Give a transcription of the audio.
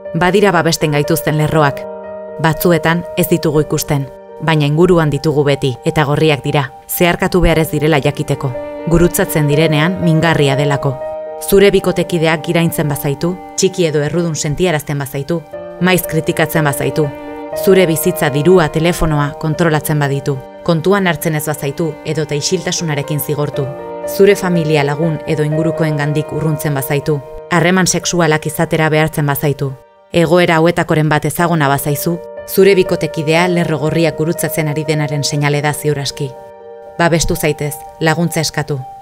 Badira babesten gaituzten lerroak. Batzuetan ez ditugu ikusten, baina inguruan ditugu beti eta gorriak dira, zeharkatu behar ez direla jakiteko. Gurutzatzen direnean mingarria delako. Zure bikotekideak giraintzen bazaitu, txiki edo errudun sentiarazten bazaitu, maiz kritikatzen bazaitu. Zure bizitza, dirua, telefonoa kontrolatzen baditu, kontuan hartzen ez bazaitu edota isiltasunarekin zigortu. Zure familia, lagun edo ingurukoengandik urruntzen bazaitu, harreman sexualak izatera behartzen bazaitu. Egoera hauetakoren bat ezaguna bazaizu, zure bikotekidea lerro gorriak gurutzatzen ari denaren seinale da ziur aski. Babestu zaitez, laguntza eskatu.